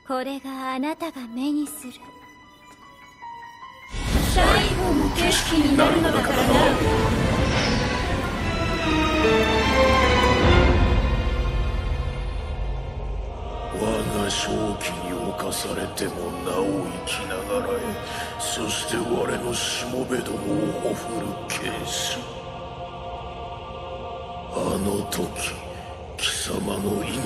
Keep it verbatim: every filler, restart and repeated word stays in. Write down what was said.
これがあなたが目にする最後の景色になるのだからな。 我が正気に侵されてもなお生きながらえ、そして我のしもべどもをほふるケース。あの時貴様の